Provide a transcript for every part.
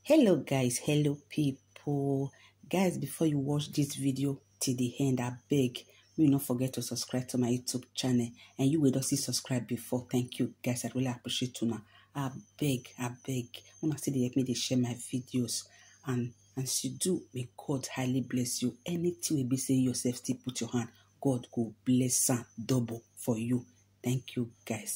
Hello guys, hello people. Guys, before you watch this video till the end, I beg you not forget to subscribe to my YouTube channel, and you will also subscribe before. Thank you guys, I really appreciate you now. I beg when I see they help me, they share my videos, and as you do, may God highly bless you. Anything will be saying yourself, still put your hand, God go bless and double for you. Thank you guys.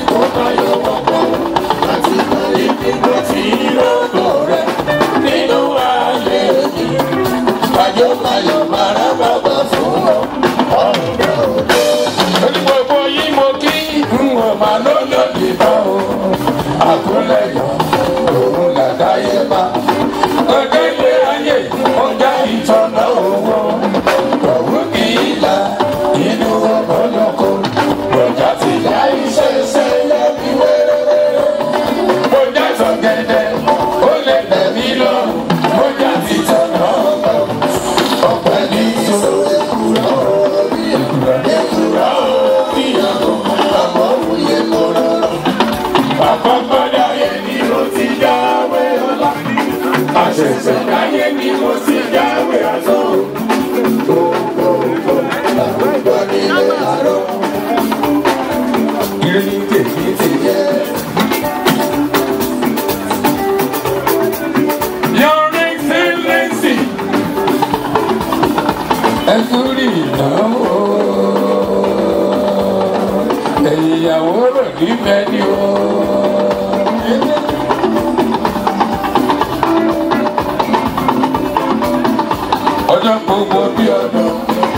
Ọjọ́ gbogbo bí ọdún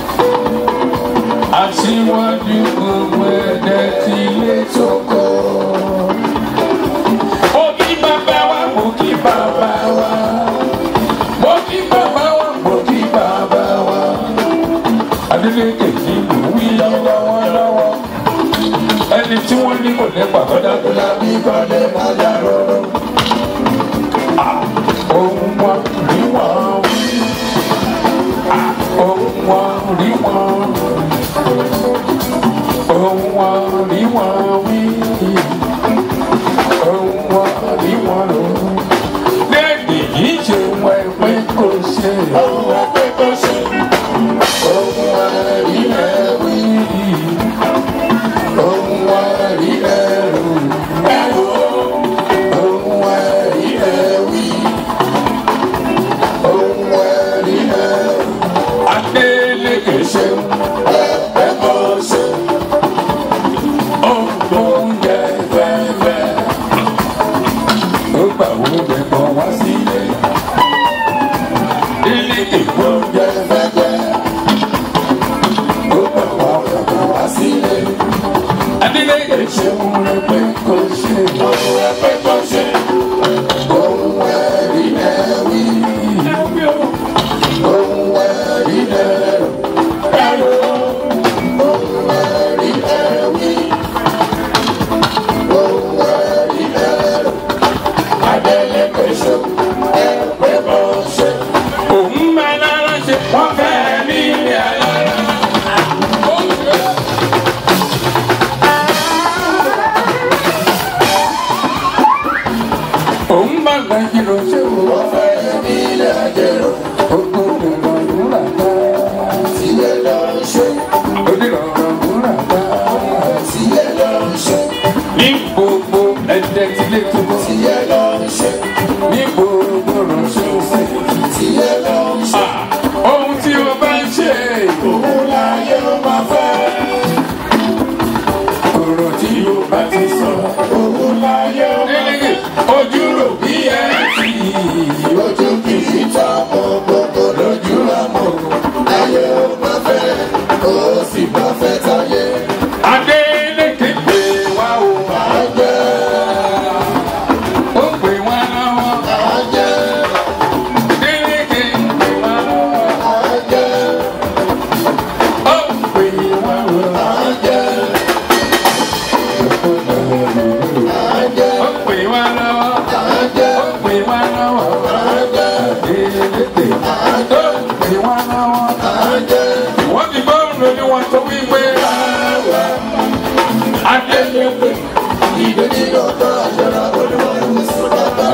aṣíwájú gbogbo ẹ̀dẹ̀ tí ilé tókò. Mo kí bàbá wa, mo kí bàbá wa, mo kí bàbá wa, mo kí bàbá wa. Adélékè tí mò ń wí lọ́wọ́lọ́wọ́. Ẹni tí wọ́n ní kò ní pàgọ́dá tó lábí kọ́lé máa yà rọrùn. Ohun wa rí wọn wí. Ohun wa rí wọn. Ohun wa rí wọn wí. Ohun wa rí wọn lò. Lẹ́yìn yìí ṣe wọ ẹgbẹ́ kò ṣe. Ohun ẹgbẹ́ kò ṣe. Ohun wa rí ẹ wí. Ohun wa rí ẹ rò. Ohun wa rí ẹ wí. Ohun wa rí ẹ rò. Adélékè ṣe ẹgbẹ́ kò ṣe. Ohun jẹ fẹ́fẹ́. Ó gbà wọ́n jẹ kan wá sílé. Adélékè ló jẹ fẹ́fẹ́. Ó gbà wọ́n kan wá sílé. Adélékè ṣe ohun ẹgbẹ́ kò ṣe. Ohun ẹgbẹ́ kò ṣe. Ohun ẹ̀rí ẹ̀wí. Ohun ẹ̀rí ẹ̀rọ. Ohun ẹ̀rí ẹ̀wí. Ohun ẹ̀rí ẹ̀rọ. Adélékè ṣe ẹgbẹ́ kò ṣe. Òun máa lára ṣe wọ́n fẹ́ ní ilé alára. Òun bá gbà jìrò ṣe wọ́n fẹ́ ní ilé àjẹrò. Ogun ìrọ̀ ìwúrà ká. Sílẹ̀ lọ ṣe. Onírọ̀rọ̀ ìwúrà ká. Sílẹ̀ lọ ṣe. Ní gbogbo ẹ̀dẹ̀ tí lè túbọ̀. Sílẹ̀ lọ ṣe. Ní gbogbo rọ̀ṣẹ̀ ṣe. Sílẹ̀ lọ ṣe. Ohun tí o bá ń ṣe. Òun láyé ó máa fẹ́. Ọ̀rọ̀ tí o bá ti sọ. Òun láyé ó máa fẹ́. Ojú rò bí ẹ ti. Ojú kì í ta mọ́ gbogbo lójú àmọ́. Ayé ó máa fẹ́. Ó sì máa fẹ́ táyé. Adélékè pè wá o. Máa jẹ́. Ó pè wá lọ́wọ́. Máa jẹ́. Adélékè pè wá lọ́wọ́. Máa jẹ́. Ó pè wá lọ́wọ́. Máa jẹ́. Máa jẹ́. Ó pè wá lọ́wọ́. Máa jẹ́. Ó pè wá lọ́wọ́. Máa jẹ́. Adélékè. Máa jẹ́. Ó pè wá lọ́wọ́. Máa jẹ́. Wọ́n ti bá òun lóní wọn tó wí pé. Adélékè. Ìdè ní ọ̀tọ̀ àjọra olúwa ìwòsàn bàbá. Adélékè.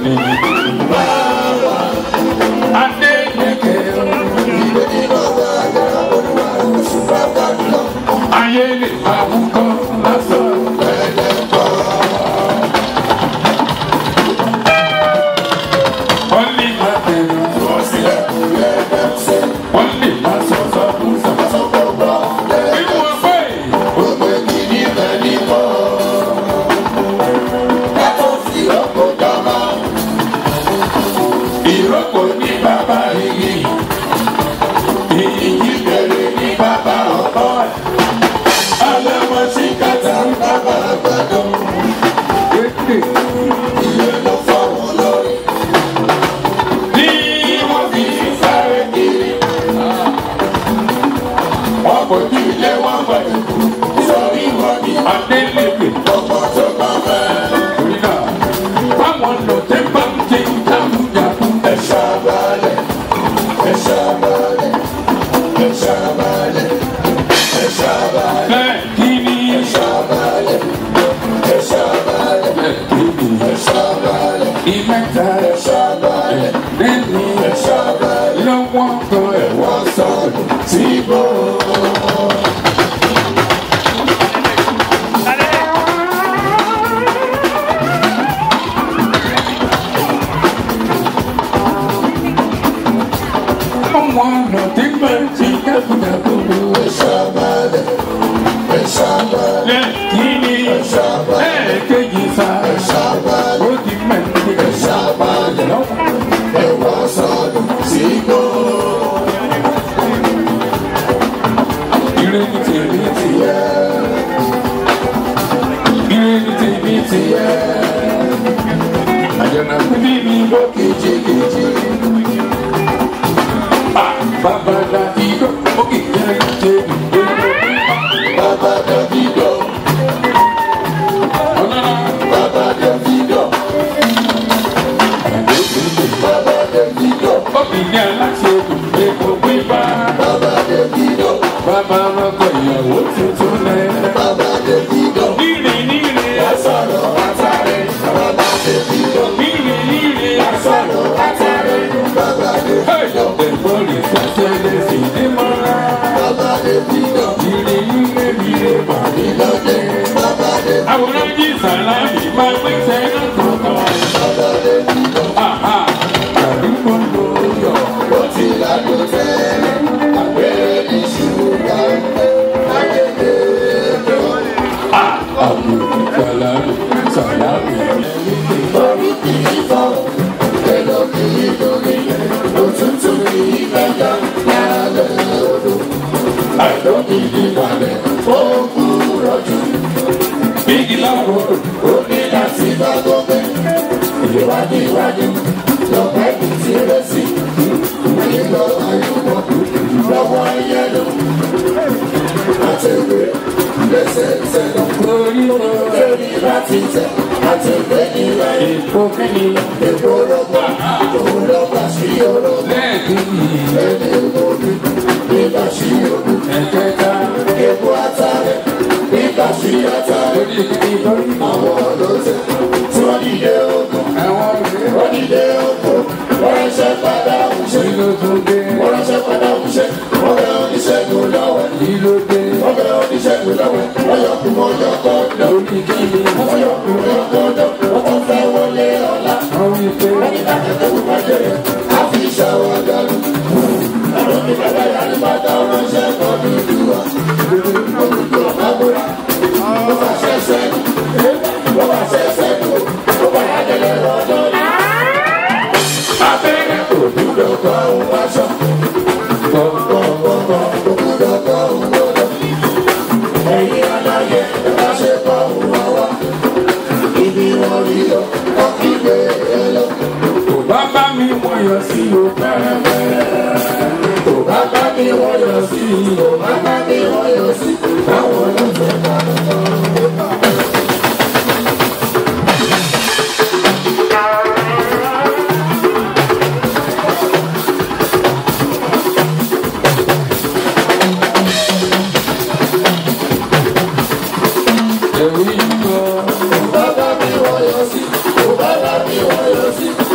Baba mi wọ́n yọ sí.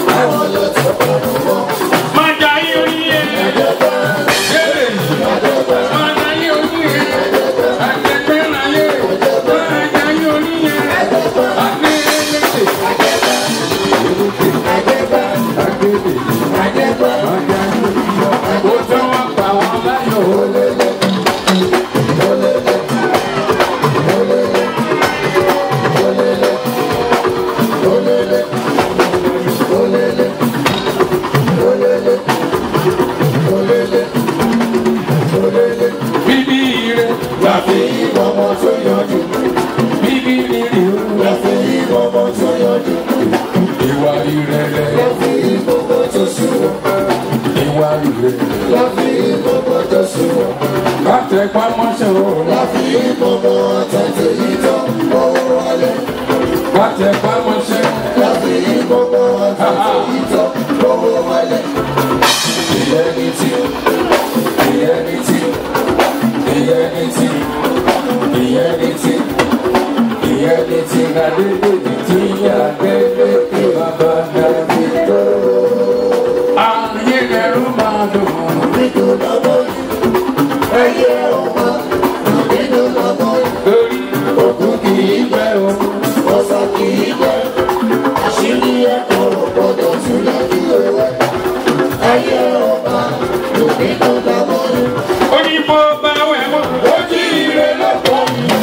tẹpá mọ́ṣẹ́ o. láfi gbogbo tẹ̀tẹ̀ yìí tó owó wọlé. wá tẹpá mọ́ṣẹ́. láfi gbogbo tẹ̀tẹ̀ yìí tó owó wọlé. ìyẹn ní tí ìyẹn ní tí ìyẹn ní tí ìyẹn ní tí ìyẹn ní tí adédèjì tí yà délé kí bàbá dàbí tó. ayé lẹ́rú máa dùn. nítorí lọ́wọ́ ẹyẹ ọmọ nínú lọ́wọ́ òkú kì í pẹ́ o ọ̀sán kì í pẹ́ àṣírí ẹ̀kọ́ gbọ́dọ̀ túlẹ̀ kí o wẹ̀ ẹyẹ ọmọ nínú lọ́wọ́. oníbó bá wẹ̀ mọ́ ojú ire lọ́pọ̀ mi.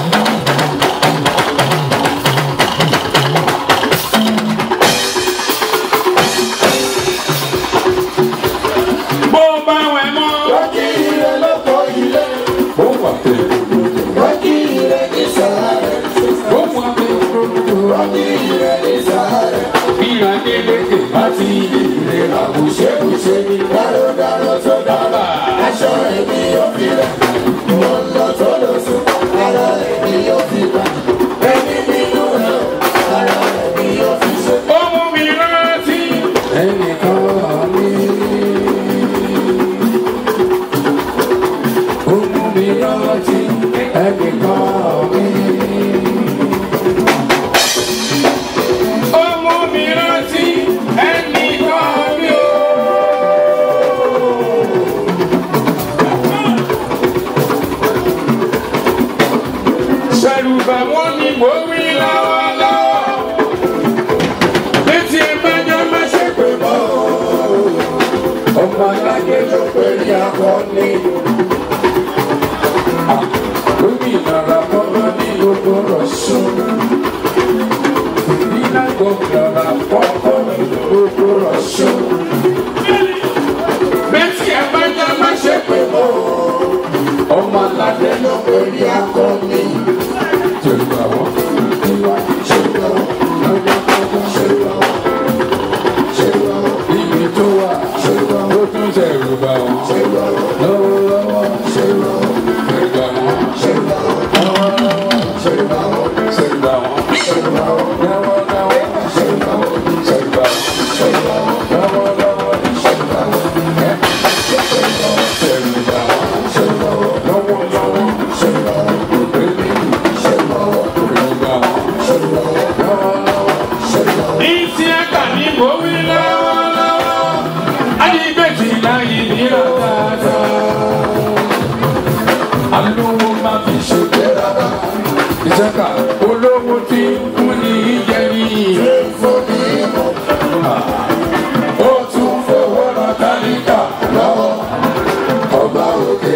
bó bá wẹ̀ mọ́ ojú ire lọ́pọ̀ ilé. ó wà pé ojú ire ní sàárẹ̀. ó wà pé ojú ire ní sàárẹ̀. ìyá délékè láti ilé àbùṣebùṣe ní dáròdárò tó dábà. aṣọ èmi yóò fi rẹ̀ mo ń lọ tó lọ sùn. ara èmi yóò fi gbà ẹni nínú rẹ̀ ara èmi yóò fi ṣe. ohun mi rántí ẹnìkan mi. ohun mi rántí ẹnìkan mi. ohun mi rántí ẹnìkan mi o. ṣẹ̀rù bà wọ́n ní mo wí lọ́wọ́lọ́wọ́. létí ẹgbẹ́jọ́ má ṣe pé mọ́ o. ọmọ alágbé ló pé ní akọni. gómìnà Ràpọ́nà ní gbogbo Ọ̀ṣun. ìdílé gómìnà Ràpọ́nà ní gbogbo Ọ̀ṣun. létí ẹgbẹ́jọ́ má ṣe pé mọ́ o. ọmọ alágbé ló pé ní akọni. ibi tó wà ó tún ṣẹ̀rù bà wọ́n. lọ́wọ́lọ́wọ́ ṣẹ̀rù bà wọ́n. lọ́wọ́lọ́wọ́ ṣẹ̀rù bà wọ́n. lọ́wọ́lọ́wọ́ ṣẹ̀rù bà wọ́n. lọ́wọ́lọ́wọ́ ṣẹ̀rù bà wọ́n. lọ́wọ́lọ́wọ́ ṣẹ̀rù bà wọ́n. lọ́wọ́lọ́wọ́ ṣẹ̀rù bà wọ́n. ìtì ẹ̀ka ní mo wí lọ́wọ́lọ́wọ́ adìgbèjì láyé ní ọ̀tàtà. alówó máa fi ṣe gbéraga. ìṣẹ́ka olówó tí ń fún ní ìjẹ́rìí. ó tún fowó ra tálíkà lọ́wọ́. ọba òkè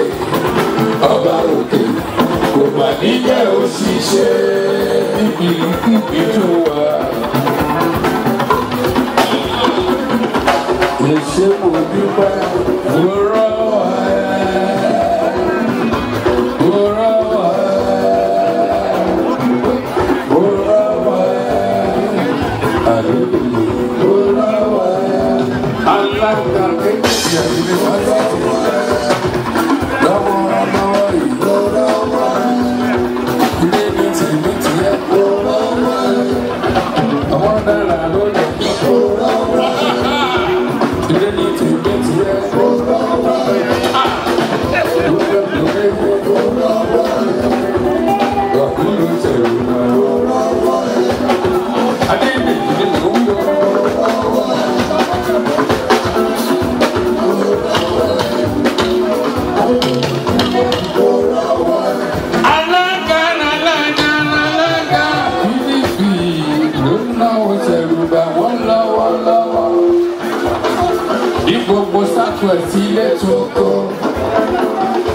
kò mà níjẹ́ òṣìṣẹ́ níbi ìpínlẹ̀ wa. Ṣé mo dúpẹ́ wúrọ̀ alága kékeré ìdílé wá láti lọ́wọ́ ilé ní tìlú tiẹ̀ àwọn dára lónìí. Gbogbo sátúwẹ̀ sílé tó kọ́.